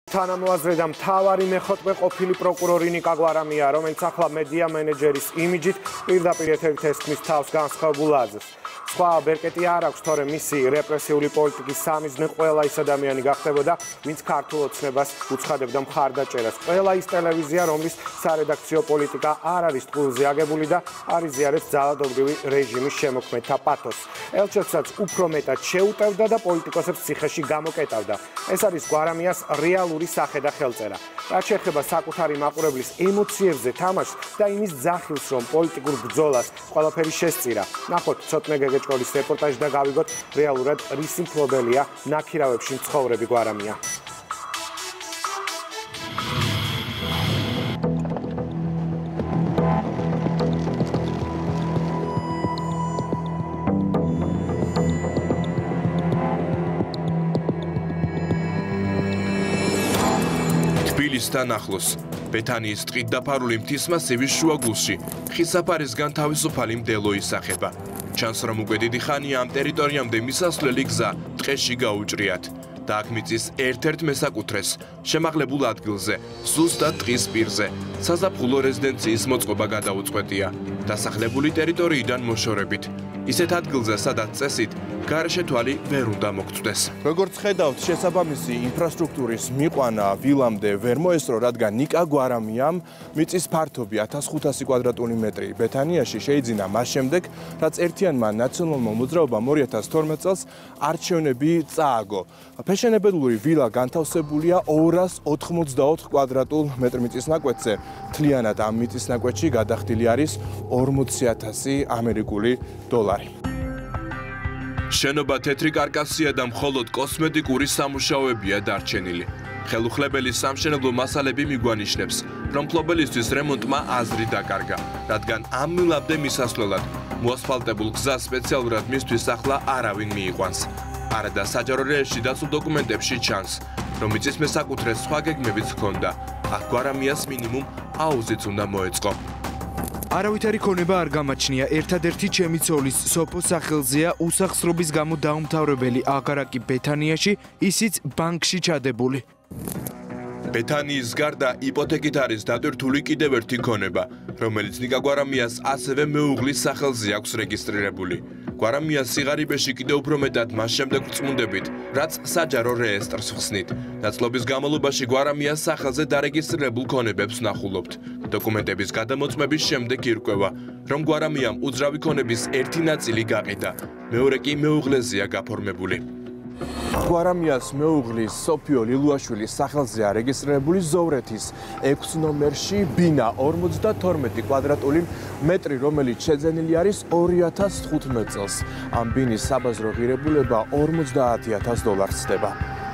თანამოაზრე და მთავარი მეხუთმე ყოფილი პროკურორი ნიკა გვარამია, რომელიც ახლა მედია მენეჯერის იმიჯით პირდაპირ ეთერით ესქმის თავს განსხვავებულ აზრს. სხვა ბერკეტი არ აქვს, თორემ მისი რეპრესიული პოლიტიკის სამიზნე ყველა ის ადამიანი გახდებოდა, ვინც ქართულ ოცნებას უცხადებდა მხარდაჭერას. ყველა ის ტელევიზია, რომლის სარედაქციო პოლიტიკა არ არის ტყუილზე აგებული და არ იზიარებს ძალადობრივი რეჟიმის შემოქმედთა პათოსს. ელჩებსაც უფრო მეტად შეუტევდა და პოლიტიკოსებს ციხეში გამოკეტავდა. ეს არის გვარამიას რეალური სახე და ხელწერა. რაც შეეხება საკუთარი მაყურებლის ემოციებზე თამაშს და იმის ძახილს, რომ პოლიტიკურ ბრძოლას ყველაფერი შესწირა. ნახოთ ცოტნე გეგეჭკოლის რეპორტაჟი და გავიგოთ რეალურად რისი მფლობელია ნაქირავებში მცხოვრები გვარამია. თბილისთან ახლოს ბეთანიის ტყით დაფარული მთის მასივის შუაგულში ხისაფარისგან თავისუფალი მდელო ისახება. ჩანს, რომ უკვე დიდი ხანია ამ ტერიტორიამდე მისასვლელი გზა ტყეში გაუჭრიათ და აქ მიწის ერთ-ერთ მესაკუთრეს შემაღლებულ ადგილზე, ზუსტად ტყის პირზე, საზაფხულო რეზიდენციის მოწყობა გადაუწყვეტია დასახლებული ტერიტორიიდან მოშორებით. ისეთ ადგილზე, სადაც წესით გარეშე თვალი ვერ უნდა მოგწვდეს. როგორც ხედავთ, შესაბამისი ინფრასტრუქტურის მიყვანა ვილამდე ვერ მოესწრო, რადგან ნიკა გვარამიამ მიწის ფართობი 1500 კვადრატული მეტრი ბეთანიაში შეიძინა მას შემდეგ, რაც ერთიანმა ნაციონალურმა მოძრაობამ 2012 წელს არჩევნები წააგო. ფეშენებელური ვილა განთავსებულია 284 კვადრატულ მეტრ მიწის ნაკვეთზე. მთლიანად ამ მიწის ნაკვეთში გადახდილი არის 40,000 ამერიკული დოლარი. შენობა თეთრი კარკასია და მხოლოდ კოსმეტიკური სამუშაოებია დარჩენილი. ხელუხლებელი სამშენებლო მასალები მიგვანიშნებს, რომ მფლობელისთვის რემონტმა აზრი დაკარგა, რადგან ამ ვილამდე მისასვლელად მოასფალტებულ გზას სპეციალურად მისთვის ახლა არავინ მიიყვანს. არადა საჯარო რეესტრი დაცულ დოკუმენტებში ჩანს, რომ მიწის მესაკუთრეს სხვა გეგმებიც ჰქონდა. აქ გვარამიას მინიმუმ აუზიც უნდა მოეწყო. არავითარი ქონება არ გამაჩნია. ერთადერთი ჩემი ცოლის სოფო სახელზეა უსახსრობის გამო დაუმთავრებელი აგარაკი ბეთანიაში, ისიც ბანკში ჩადებული. ბეთანიის გარდა იპოთეკით არის დატვირთული კიდევ ერთი ქონება, რომელიც ნიკა გვარამიას ასევე მეუღლის სახელზე აქვს რეგისტრირებული. გვარამიას სიღარიბეში კიდევ უფრო მეტად მას შემდეგ წმუნდებით, რაც საჯარო რეესტრს ხსნით. დაწლობის განმავლობაში გვარამიას სახელზე დარეგისტრირებულ ქონებებს ვნახულობთ. დოკუმენტების გადამოწმების შემდეგ ირკვევა, რომ გვარამიამ უძრავი ქონების ერთი ნაწილი გაყიდა, მეორე კი მეუღლეზეა გაფორმებული. გვარამიას მეუღლის სოფიო ლილუაშვილის სახელზეა რეგისტრირებული ზოვრეთის 6 ნომერში ბინა 52 კვადრატული მეტრი, რომელიც შეძენილი არის 2015 წელს. ამ ბინის საბაზრო ღირებულება 50,000 დოლარს ხდება.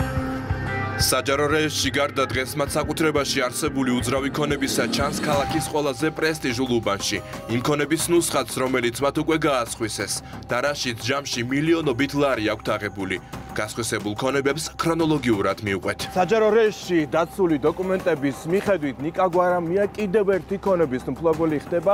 საჯარო რეესტრში გარდა დღეს მათ საკუთრებაში არსებული უძრავი ქონებისა ჩანს ქალაქის ყველაზე პრესტიჟულ უბანში. იმ ქონების ნუსხაც, რომელიც მათ უკვე გაასხვისეს და რაშიც ჯამში მილიონობით ლარი აქვთ აღებული. გასხვისებულ ქონებებს ქრონოლოგიურად მივყვეთ. საჯარო რეესტრში დაცული დოკუმენტების მიხედვით ნიკა გვარამია კიდევ ერთი ქონების მფლობელი ხდება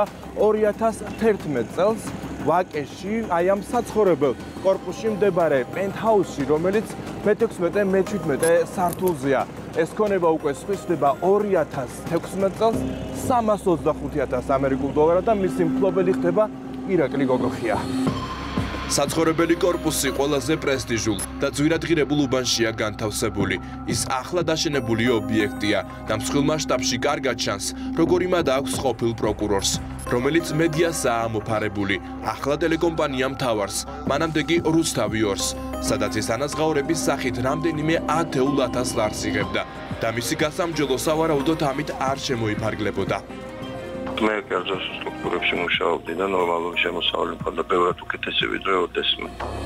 2011 წელს ვაკეში, აი ამ საცხოვრებელ კორპუსში მდებარე პენტჰაუსში, რომელიც მე-16-მე-17 სართულზეა. ეს ქონება უკვე სხვისდება 2016 წელს 325,000 ამერიკულ დოლარად და მისი მფლობელი ხდება ირაკლი გოგოხია. საცხოვრებელი კორპუსი ყველაზე პრესტიჟულ და ძვირადღირებულ უბანშია განთავსებული. ის ახლა დაშენებული ობიექტია და მსხვილ მასშტაბში კარგად ჩანს, როგორ იმად აქვს ყოფილ პროკურორს, რომელიც მედიასაა ამოფარებული, ახლა ტელეკომპანია მთავარს, მანამდე კი რუსთავი 2-ს, სადაც ის ანაზღაურების სახით რამდენიმე 10,000 ლარს იღებდა და მისი გასამჯელო სავარაუდოდ ამით არ შემოიფარგლებოდა. მე კერძო სტრუქტურებში მუშაობდი და ნორმალური შემოსავალი მქონდა ბევრად უკეთესი ვიდრე ოდესმე.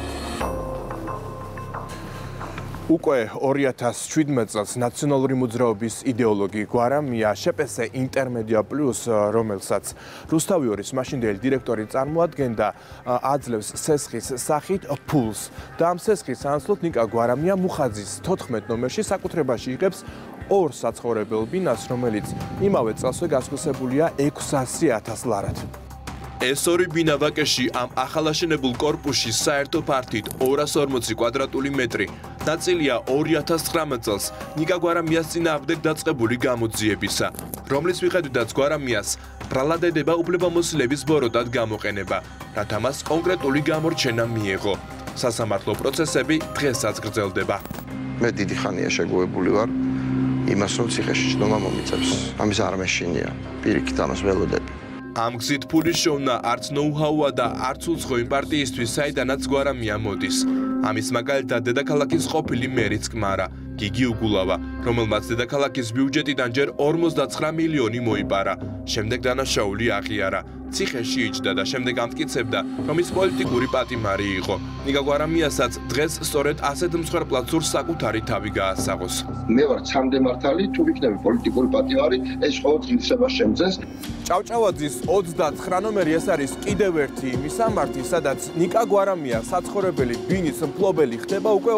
უკვე 2017 წელს ნაციონალური მოძრაობის იდეოლოგი გვარამია შპს ინტერმედია პლუს, რომელსაც რუსთავი 2-ის მაშინდელი დირექტორი წარმოადგენდა, აძლევს სესხის სახით ფულს და ამ სესხის ანსლოდ ნიკა გვარამია მუხაძის 14 ნომერში საკუთრებაში იღებს 2 საცხოვრებელ ბინას, რომელიც იმავე წელსვე გასხვისებულია 600,000 ლარად. ეს ორი ბინა ვაკეში ამ ახალაშენებულ კორპუსში საერთო ფართით 240 კვადრატული მეტრი, ნაწილია 2019 წელს ნიკა გვარამიას წინააღმდეგ დაწყებული გამოძიებისა, რომლის მიხედვითაც გვარამიას ბრალად ედება უფლებამოსილების ბოროტად გამოყენება, რათა მას კონკრეტული გამორჩენა მიეღო. სასამართლო პროცესები დღესაც გრძელდება. მე დიდი ხანია შეგუებული ვარ იმას, რომ ციხეში ჭდომა მომიწევს. ამის არ მეშინია. პირიქით ამას ველოდები. ამ გზით ფულის შოვნა არც ნოუ-ჰაუა და არც უცხო იმ პარტიისთვის, საიდანაც გვარამია მოდის. ამის მაგალითად დედაქალაქის ყოფილი მერიც კმარა, გიგი უგულავა, რომელმაც დედაქალაქის ბიუჯეტიდან ჯერ 59 მილიონი მოიპარა, შემდეგ დანაშაული აღიარა. ციხეში იჯდა და შემდეგ ამტკიცებდა, რომ ის პოლიტიკური პატიმარი იყო. ნიკა გვარამიასაც დღეს სწორედ ასეთ მსხვერპლად სურს საკუთარი თავი გაასაღოს. მე ვარ ცამდე მართალი, თუ ვიქნები პოლიტიკური პატიმარი, ეს ყოველ ღირსებას შემძეს. ჭავჭავაძის 29 ნომერი ეს არის კიდევ ერთი მისამართი, სადაც ნიკა გვარამია საცხოვრებელი ბინის მფლობელი ხდება უკვე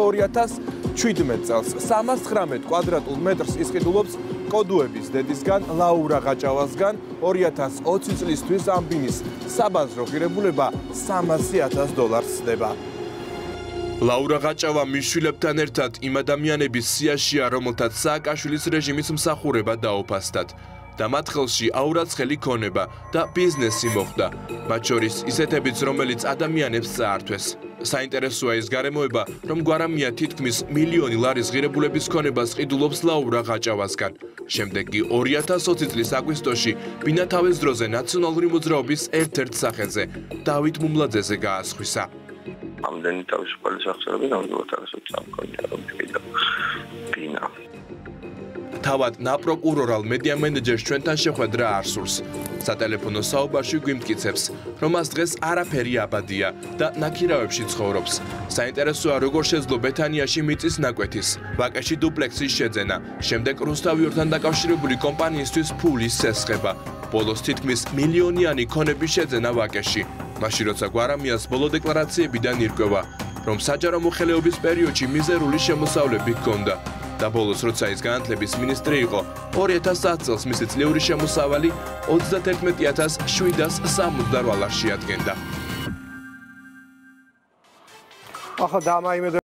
2017 წელს. 319 კვადრატულ მეტრს ისყიდულობს კოდუების დედისგან, ლაურა ღაჭავასგან. 2020 წლისთვის ამ ბინის საბაზრო ღირებულება $300,000 ხდება. ლაურა ღაჭავა მიშვილებთან ერთად იმ ადამიანების სიაშია, რომელთაც სააკაშვილის რეჟიმის მსახურება დაუფასდათ. და მათ ხელში აურაცხელი ქონება და ბიზნესი მოხდა, მათ შორის ისეთებიც, რომელიც ადამიანებს წაართვეს. საინტერესოა ის გარემოება, რომ გვარამია თითქმის მილიონი ლარის ღირებულების ქონებას ყიდულობს ლაურა ღაჭავასგან. შემდეგ კი 2020 წლის აგვისტოში ბინათავის დროზე ნაციონალური მოძრაობის ერთ-ერთ სახეზე, დავით მუმლაძეზე გაასხვისა. ამდენი თავისუფალი სახსრები ნამდვილად არასოდეს ამქონია, რომ კიდევ ბინა. თავად ნაპროკურორალ მედია მენეჯერს ჩვენთან შეხვედრა არ სურს. სატელეფონო საუბარში გვიმტკიცებს, რომ მას დღეს არაფერი აბადია და ნაქირავებში ცხოვრობს. საინტერესოა, როგორ შეძლო ბეთანიაში მიწის ნაკვეთის, ვაკეში დუპლექსის შეძენა, შემდეგ რუსთავიორთან დაკავშირებული კომპანიისთვის ფულის სესხება. ბოლოს თითქმის მილიონიანი ქონების შეძენა ვაკეში. მაშინ როცა გვარამიას ბოლო დეკლარაციებიდან ირკვევა, რომ საჯარო მოხელეობის პერიოდში მიზერული შემოსავლები ჰქონდა. და ბოლოს როცა ის განათლების მინისტრი იყო, 2010 წელს მისი წლიური შემოსავალი 31,760 დოლარს შეადგენდა. ახლა დამაიმედო